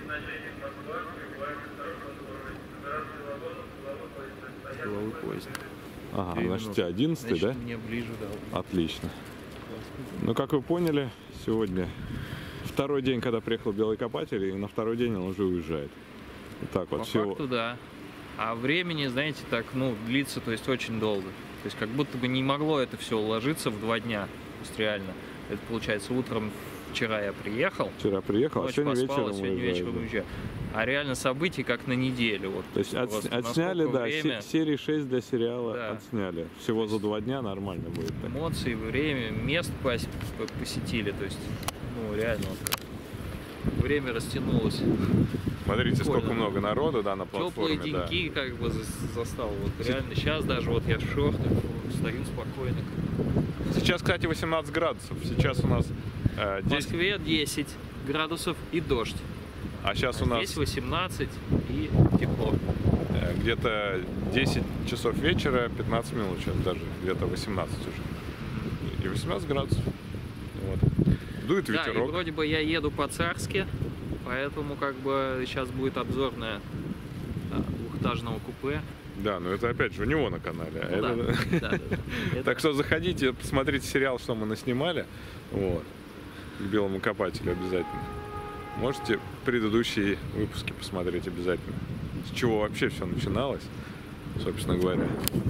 Силовой поезд. Ага, значит, 11-й, да? Мне ближе, да. Отлично. Ну, как вы поняли, сегодня второй день, когда приехал белый копатель, и на второй день он уже уезжает. Вот так вот. По всего... факту, да. А времени, знаете, так, ну, длится, то есть очень долго. То есть как будто бы не могло это все уложиться в 2 дня. То есть реально. Это получается утром вчера я приехал. Вчера приехал, а сегодня поспал, вечером вечером уезжает. уезжаю. А реально событий как на неделю. Вот, То есть отсняли, да, время, серии 6 для сериала да, отсняли. Всего за 2 дня нормально будет. Так. эмоции, время, мест посетили. То есть, ну, реально, вот как время растянулось. Смотрите, Прикольно. сколько много народу, да, на платформе. Теплые деньки, да. как бы застал. Вот реально сейчас даже вот я в шортах стою спокойно. Сейчас, кстати, 18 градусов. Сейчас у нас 10... В Москве 10 градусов и дождь. А сейчас у нас Здесь 18 и тепло. где-то 10 часов вечера, 15 минут, сейчас даже где-то 18 уже. И 18 градусов. Вот. Дует Да, ветерок. и вроде бы я еду по-царски, поэтому как бы сейчас будет обзорная двухэтажного купе. Да, но это опять же у него на канале. Ну, да. Так что заходите, посмотрите сериал, что мы наснимали. Вот. К белому копателю обязательно. Можете предыдущие выпуски посмотреть обязательно. С чего вообще все начиналось, собственно говоря.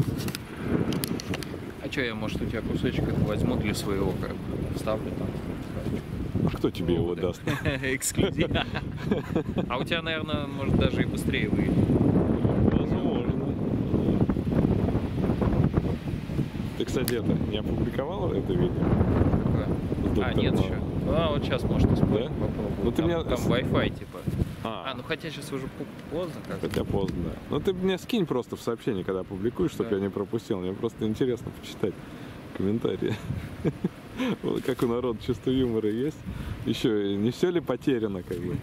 А что, я, может, у тебя кусочек это возьму для своего, как бы, вставлю там. А кто тебе его даст? Эксклюзив. А у тебя, наверное, может даже и быстрее выйдет. Возможно. Ты, кстати, это не опубликовала это видео? А, нет еще. А, вот сейчас может использовать, да? попробую. Ну, ты там, мне... там Wi-Fi типа. А, ну хотя сейчас уже поздно как. Хотя поздно, да. Ну ты мне скинь просто в сообщении, когда публикуешь, чтобы я не пропустил. Мне просто интересно почитать комментарии. Вот как у народа чувство юмора есть. Еще не все ли потеряно, как бы.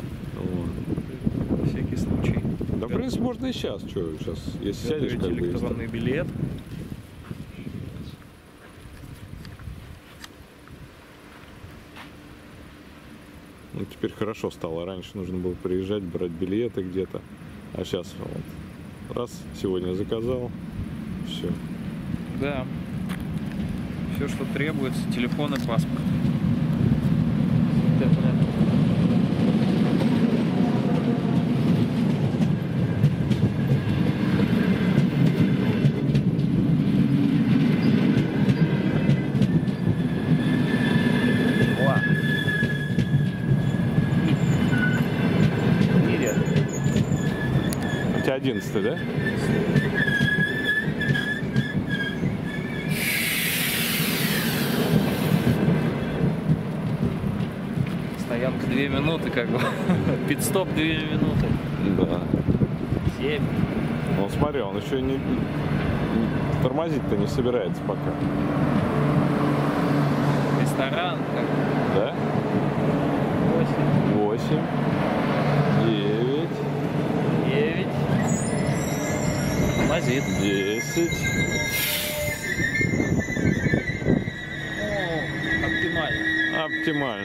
На всякий случай. Да, в принципе, можно и сейчас. Что, сейчас, если сядешь, как бы... электронный билет. Ну, теперь хорошо стало. Раньше нужно было приезжать, брать билеты где-то. А сейчас вот, раз, сегодня заказал, все. Да. Все, что требуется, телефон и паспорт. У тебя 11-й, да? Стоянка 2 минуты, как бы. Пит-стоп 2 минуты. Да. 7. Ну смотри, он еще не тормозить-то не собирается пока. Ресторан, как бы. Да? 8. 9. 9. Тормозит. 10. Оптимально. Оптимально.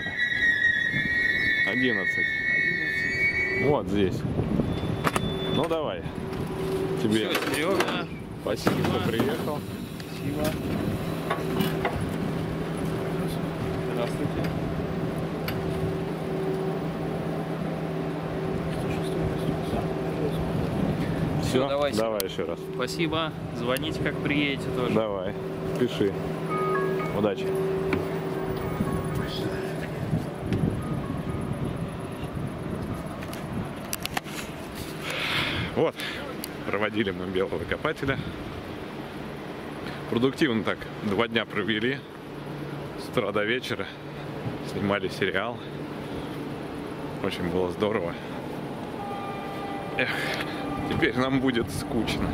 11. Вот здесь. Ну давай. Тебе. Все, Серега. Спасибо, что приехал. Спасибо. Здравствуйте. Все, давай еще раз. Спасибо. Звоните, как приедете тоже. Давай, пиши. Удачи. Вот, проводили мы белого копателя. Продуктивно так 2 дня провели. С утра до вечера. Снимали сериал. Очень было здорово. Эх, теперь нам будет скучно.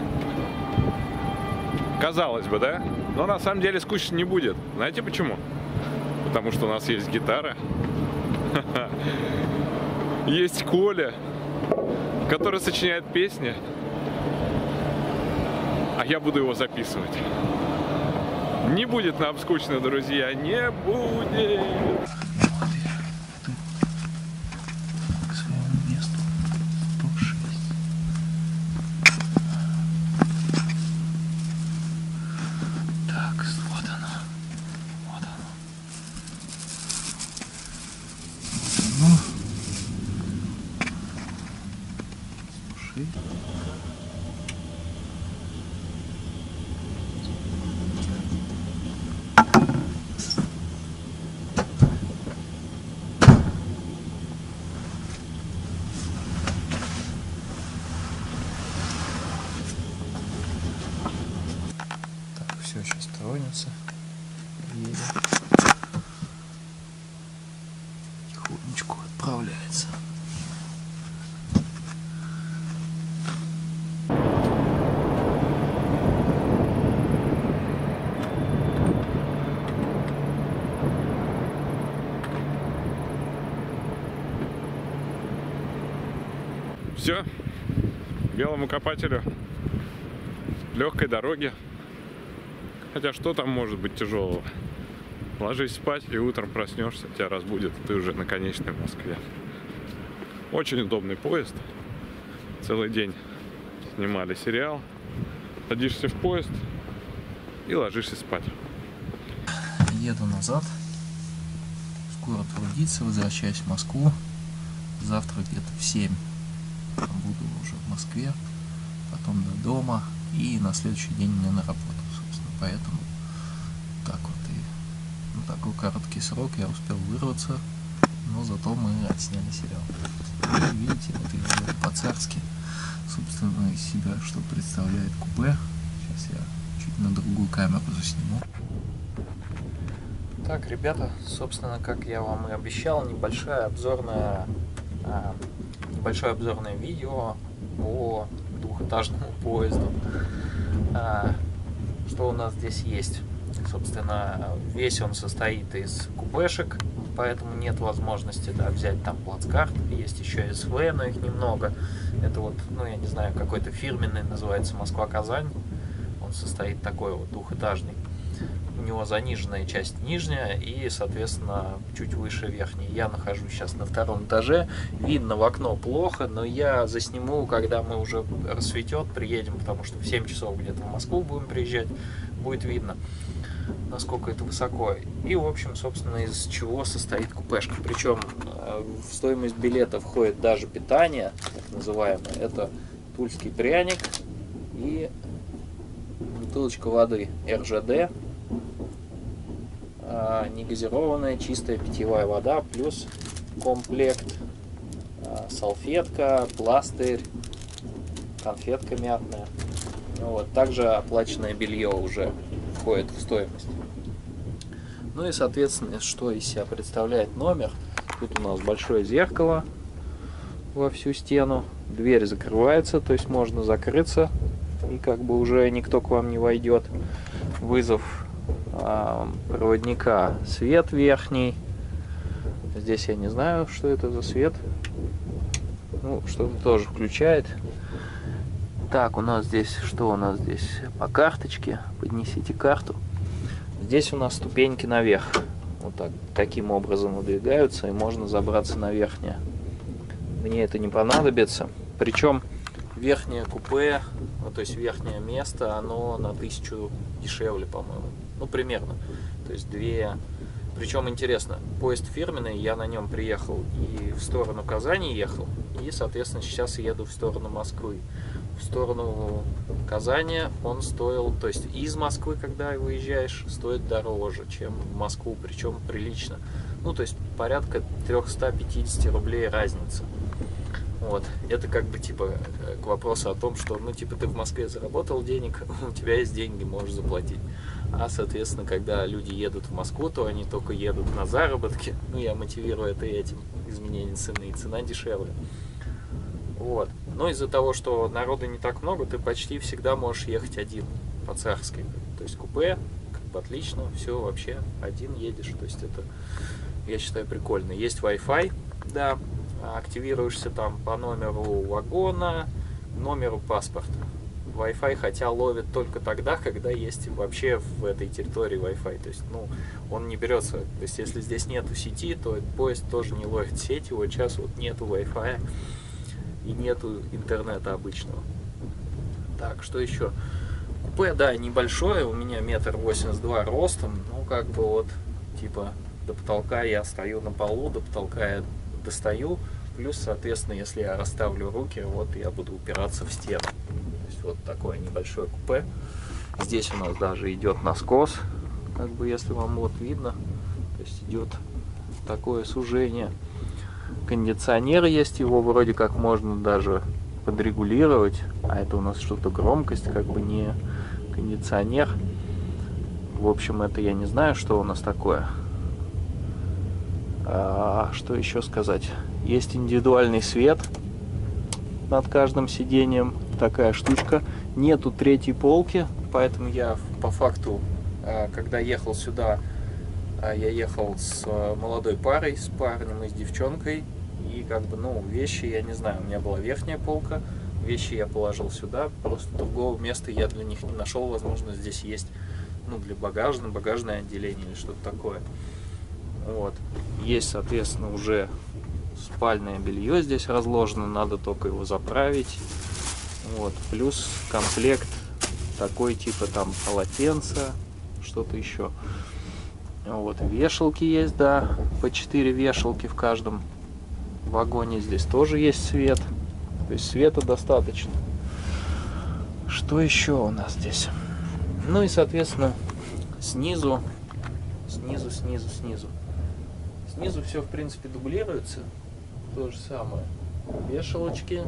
Казалось бы, да? Но на самом деле скучно не будет. Знаете почему? Потому что у нас есть гитара. Есть Коля, который сочиняет песни. А я буду его записывать. Не будет нам скучно, друзья. Не будет. пошли. Так, все, сейчас тронется. Едем. Тихонечку отправляется. Все, белому копателю легкой дороги. Хотя что там может быть тяжелого? Ложись спать, и утром проснешься, тебя разбудит, и ты уже на конечной Москве. Очень удобный поезд. Целый день снимали сериал. Садишься в поезд и ложишься спать. Еду назад. Скоро трудиться, возвращаюсь в Москву. Завтра где-то в 7 буду уже в Москве. Потом до дома. И на следующий день мне на работу, собственно. Поэтому так вот и на такой короткий срок я успел вырваться. Но зато мы отсняли сериал. И видите, вот я еду по-царски. Собственно, из себя что представляет купе. Сейчас я чуть на другую камеру засниму. Так, ребята, собственно, как я вам и обещал, небольшое обзорное видео по двухэтажному поезду. Что у нас здесь есть? Собственно, весь он состоит из купешек, поэтому нет возможности взять там плацкарт. Есть еще СВ, но их немного. Это вот, ну я не знаю, какой-то фирменный, называется Москва-Казань. Он состоит такой вот двухэтажный. У него заниженная часть нижняя и, соответственно, чуть выше верхняя. Я нахожусь сейчас на 2-м этаже. Видно в окно плохо, но я засниму, когда мы уже рассветет, приедем, потому что в 7 часов где-то в Москву будем приезжать. Будет видно, насколько это высоко. И, в общем, собственно, из чего состоит купешка. Причем в стоимость билета входит даже питание, так называемое. Это тульский пряник и бутылочка воды РЖД. Негазированная чистая питьевая вода, плюс комплект, салфетка, пластырь, конфетка мятная. Вот. Также оплаченное белье уже входит в стоимость. Ну и, соответственно, что из себя представляет номер. Тут у нас большое зеркало во всю стену. Дверь закрывается, то есть можно закрыться, и как бы уже никто к вам не войдет. Вызов проводника, свет верхний. Здесь я не знаю, что это за свет. Ну, что-то тоже включает. Так, у нас здесь, что у нас здесь? По карточке. Поднесите карту. Здесь у нас ступеньки наверх. Вот так, таким образом выдвигаются, и можно забраться на верхнее. Мне это не понадобится. Причем верхнее купе, ну, то есть верхнее место, оно на 1000 дешевле, по-моему. Ну, примерно. То есть 2. Причем интересно, поезд фирменный, я на нем приехал и в сторону Казани ехал, и, соответственно, сейчас еду в сторону Москвы. В сторону Казани он стоил, то есть из Москвы, когда выезжаешь, стоит дороже, чем в Москву, причем прилично. Ну, то есть порядка 350 рублей разница. Вот, это как бы типа к вопросу о том, что, ну, типа, ты в Москве заработал денег, у тебя есть деньги, можешь заплатить. А, соответственно, когда люди едут в Москву, то они только едут на заработки. Ну, я мотивирую это этим, изменением цены, и цена дешевле. Вот. Но из-за того, что народа не так много, ты почти всегда можешь ехать один по царской. То есть купе, как бы отлично, все вообще один едешь. То есть это, я считаю, прикольно. Есть Wi-Fi, да, активируешься там по номеру вагона, номеру паспорта. Wi-Fi, хотя ловит только тогда, когда есть вообще в этой территории Wi-Fi. То есть, ну, он не берется. То есть, если здесь нету сети, то поезд тоже не ловит сеть. Вот сейчас вот нету Wi-Fi и нету интернета обычного. Так, что еще? Купе, да, небольшое. У меня 1,82 м ростом. Ну, как бы вот, типа, до потолка я стою на полу, до потолка я достаю. Плюс, соответственно, если я расставлю руки, вот я буду упираться в стену. То есть вот такое небольшое купе. Здесь у нас даже идет наскос, как бы, если вам вот видно. То есть идет такое сужение. Кондиционер есть, его вроде как можно даже подрегулировать. А это у нас что-то громкость, как бы не кондиционер. В общем, это я не знаю, что у нас такое. Что еще сказать? Есть индивидуальный свет над каждым сиденьем. Такая штучка. Нету третьей полки, поэтому я по факту, когда ехал сюда, я ехал с молодой парой, с парнем и с девчонкой. И как бы, ну, вещи, я не знаю, у меня была верхняя полка. Вещи я положил сюда, просто другого места я для них не нашел. Возможно, здесь есть, ну, для багажное отделение или что-то такое. Вот. Есть, соответственно, уже спальное белье здесь разложено, надо только его заправить. Вот. Плюс комплект такой, типа там полотенца, что-то еще. Вот. Вешалки есть, да, по 4 вешалки в каждом вагоне. Здесь тоже есть свет. То есть света достаточно. Что еще у нас здесь? Ну и, соответственно, снизу все, в принципе, дублируется. То же самое. Вешалочки.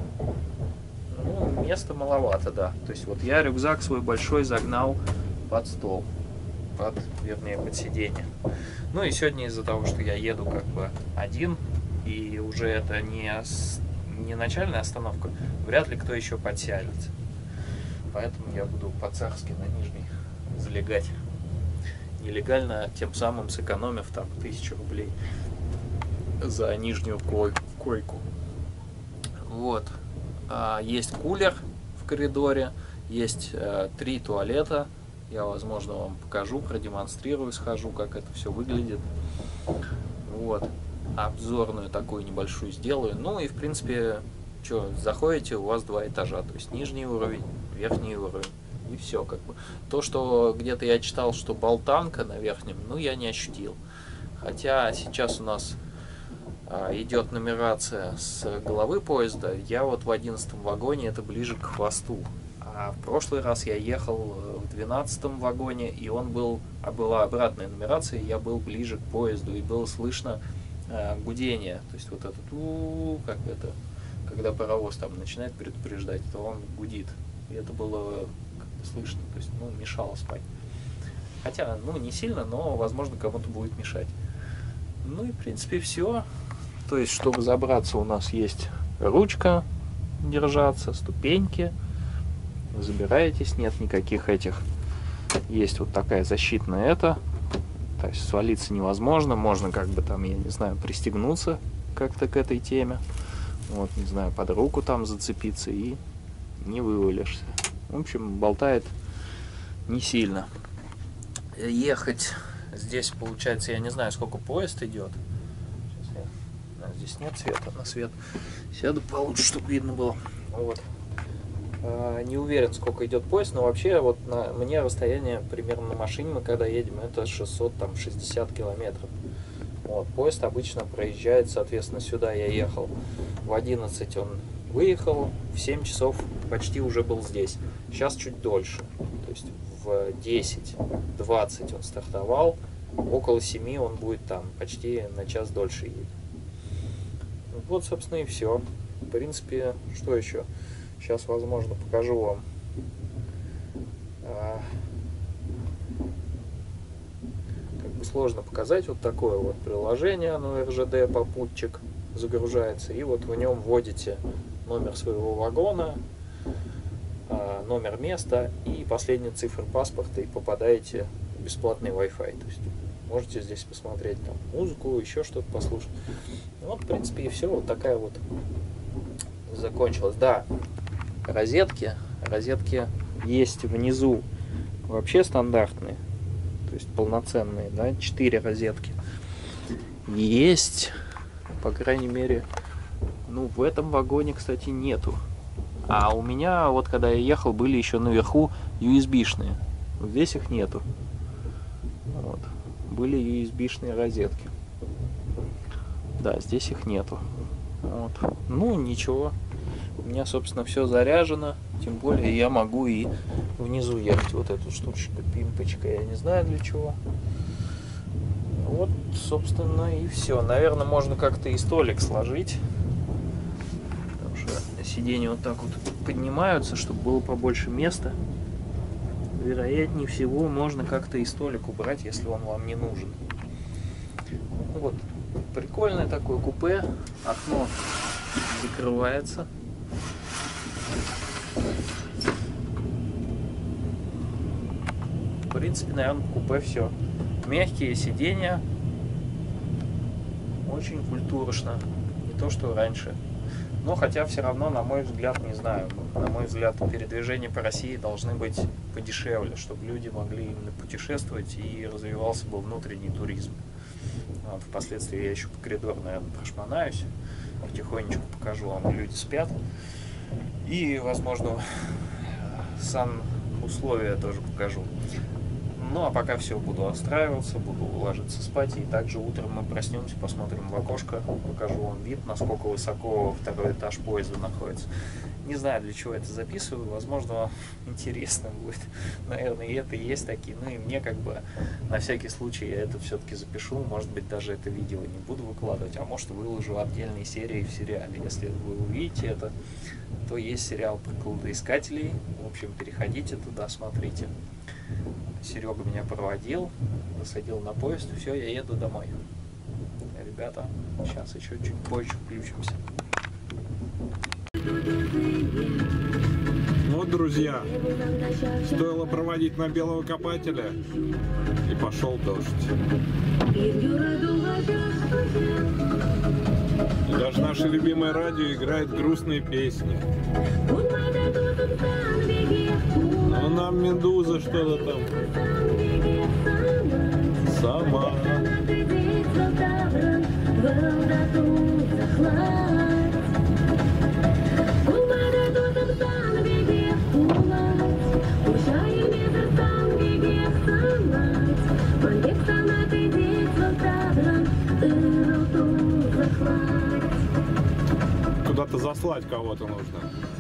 Ну, места маловато, да. То есть вот я рюкзак свой большой загнал под стол. Вернее, под сиденье. Ну и сегодня из-за того, что я еду как бы один, и уже это не начальная остановка, вряд ли кто еще подсядется. Поэтому я буду по-царски на нижний залегать. Нелегально, тем самым сэкономив там 1000 рублей за нижнюю койку. Вот. Есть кулер в коридоре, есть 3 туалета. Я, возможно, вам покажу, продемонстрирую, схожу, как это все выглядит. Вот. Обзорную такую небольшую сделаю. Ну и, в принципе, что, заходите, у вас 2 этажа. То есть нижний уровень, верхний уровень. И все, как бы. То, что где-то я читал, что болтанка на верхнем, ну, я не ощутил. Хотя сейчас у нас идет нумерация с головы поезда. Я вот в 11 вагоне, это ближе к хвосту. А в прошлый раз я ехал в 12 вагоне, и была обратная нумерация, и я был ближе к поезду, и было слышно гудение. То есть вот этот как это, когда паровоз там начинает предупреждать, то он гудит. И это было как-то слышно, то есть, ну, мешало спать. Хотя, ну, не сильно, но, возможно, кому-то будет мешать. Ну и, в принципе, все. То есть, чтобы забраться, у нас есть ручка держаться, ступеньки. Забираетесь, нет никаких этих. Есть вот такая защитная то есть свалиться невозможно. Можно как бы там, я не знаю, пристегнуться как-то к этой теме. Вот, не знаю, под руку там зацепиться и не вывалишься. В общем, болтает не сильно. Ехать здесь, получается, я не знаю, сколько поезд идет. Здесь нет света, на свет сяду получше, чтобы видно было. Вот. Не уверен, сколько идет поезд, но вообще вот мне расстояние примерно на машине, мы когда едем, это 660 километров. Вот. Поезд обычно проезжает, соответственно, сюда я ехал в 11, он выехал, в 7 часов почти уже был здесь. Сейчас чуть дольше, то есть в 10:20 он стартовал, около 7 он будет там, почти на час дольше едет. Вот, собственно, и все. В принципе, что еще? Сейчас, возможно, покажу вам. Как бы сложно показать. Вот такое вот приложение, оно РЖД попутчик загружается. И вот в нем вводите номер своего вагона, номер места и последние цифры паспорта, и попадаете в бесплатный Wi-Fi. То есть можете здесь посмотреть там музыку, еще что-то послушать. Вот, в принципе, и все. Вот такая вот закончилась. Да, розетки есть внизу вообще стандартные, то есть полноценные, да, 4 розетки. Есть, по крайней мере, ну, в этом вагоне, кстати, нету. А у меня, вот когда я ехал, были еще наверху USB-шные. Здесь их нету. Вот. Были USB-шные розетки. Да, здесь их нету. Вот. Ну, ничего. У меня, собственно, все заряжено. Тем более я могу и внизу ехать. Вот эту штучка, пимпочка, я не знаю для чего. Вот, собственно, и все. Наверное, можно как-то и столик сложить. Потому что сиденья вот так вот поднимаются, чтобы было побольше места. Вероятнее всего, можно как-то и столик убрать, если он вам не нужен. Вот. Прикольное такое купе. Окно закрывается. В принципе, наверное, в купе все. Мягкие сиденья. Очень культурно. Не то, что раньше. Но хотя все равно, на мой взгляд, не знаю. На мой взгляд, передвижения по России должны быть подешевле, чтобы люди могли именно путешествовать и развивался бы внутренний туризм. Вот, впоследствии я еще по коридору, наверное, прошмонаюсь. Потихонечку покажу вам, люди спят. И, возможно, сам условия тоже покажу. Ну, а пока все, буду отстраиваться, буду ложиться спать. И также утром мы проснемся, посмотрим в окошко, покажу вам вид, насколько высоко второй этаж поезда находится. Не знаю, для чего это записываю, возможно, вам интересно будет. Наверное, и это и есть такие. Ну и мне как бы на всякий случай я это все-таки запишу. Может быть, даже это видео не буду выкладывать, а может, выложу отдельные серии в сериале. Если вы увидите это, то есть сериал про кладоискателей. В общем, переходите туда, смотрите. Серега меня проводил, засадил на поезд, все, я еду домой. Ребята, сейчас еще чуть позже включимся. Вот, друзья, стоило проводить на белого копателя, и пошел дождь. И даже наше любимое радио играет грустные песни. Но нам Медуза что-то там сама. Куда-то заслать кого-то нужно.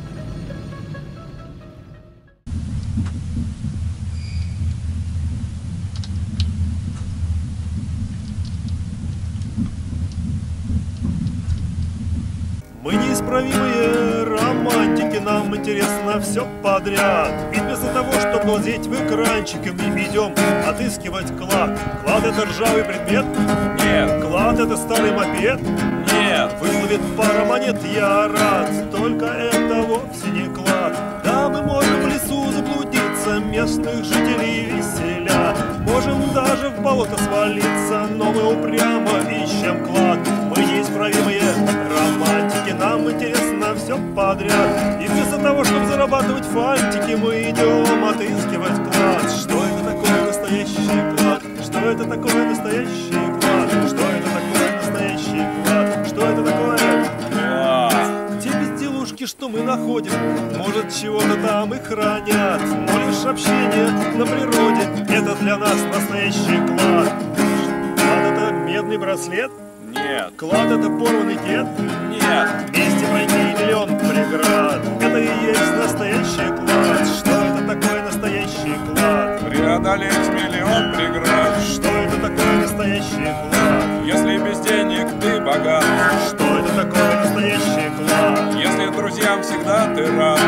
Мы неисправимые романтики, нам интересно все подряд. И вместо того, чтобы глазеть в экранчики, мы идем отыскивать клад. Клад — это ржавый предмет? Нет. Клад — это старый мопед? Нет. Выловит пара монет, я рад. Только это вовсе не клад. Да, мы можем в лесу заблудиться, местных жителей веселя. Можем даже в болото свалиться, но мы упрямо ищем клад. Мы неисправимые романтики, нам интересно все подряд. И вместо того, чтобы зарабатывать фантики, мы идем отыскивать клад. Что это такое настоящий клад? Что это такое настоящий клад? Что это такое настоящий клад? Что это такое? Те безделушки, что мы находим, может, чего-то там и хранят, но лишь общение на природе — это для нас настоящий клад. Клад — это медный браслет? Нет. Клад — это порванный дед? Нет. Вместе пройти миллион преград — это и есть настоящий клад. Что это такое настоящий клад? Преодолеть миллион преград. Что это такое настоящий клад? Если без денег ты богат. Что это такое настоящий клад? Если друзьям всегда ты рад.